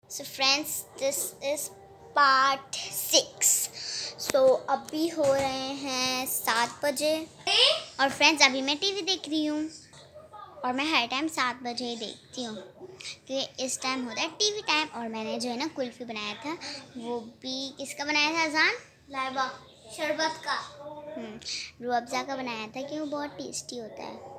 So friends, this is part 6। So अभी हो रहे हैं 7 बजे और फ्रेंड्स अभी मैं टीवी देख रही हूँ और मैं हर टाइम 7 बजे ही देखती हूँ क्योंकि इस टाइम होता है टीवी टाइम। और मैंने जो है ना कुल्फ़ी बनाया था, वो भी किसका बनाया था अजान? लाइबा शरबत का, रूह अफ़ज़ा का बनाया था कि वो बहुत टेस्टी होता है।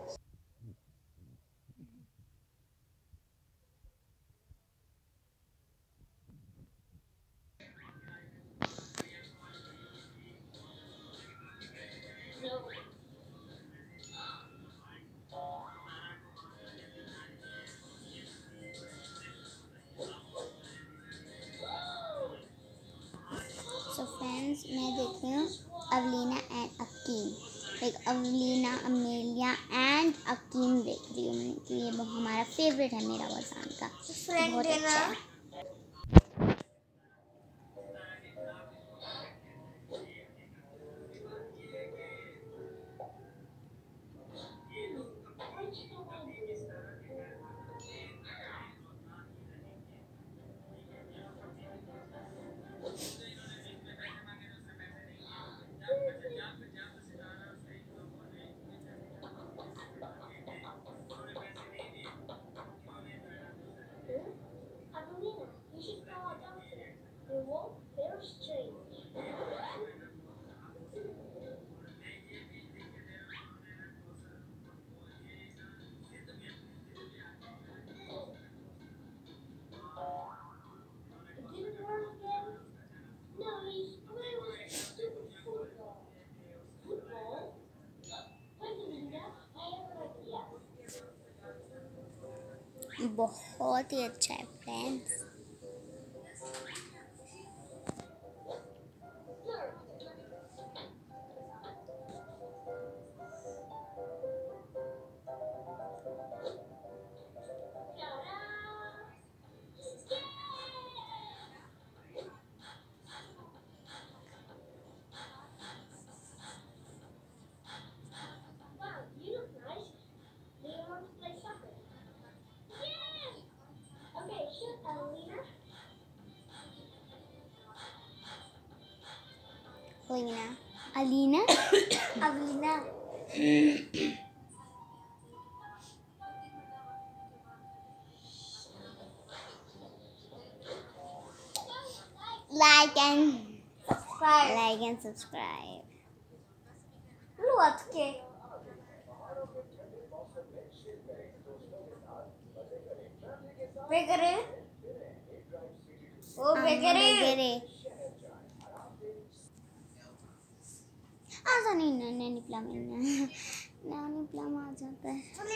सो फ्रेंड्स, मैं देख रही हूँ Avalina and Akeem, Avalina, Amelia and Akeem देख रही हूँ कि ये हमारा फेवरेट है, मेरा वसान का, बहुत अच्छा है। बहुत ही अच्छा है friends. Alina Avalina like and subscribe. Asa नहीं नहीं नहीं निकला मैंने नहीं निकला आ जाता है।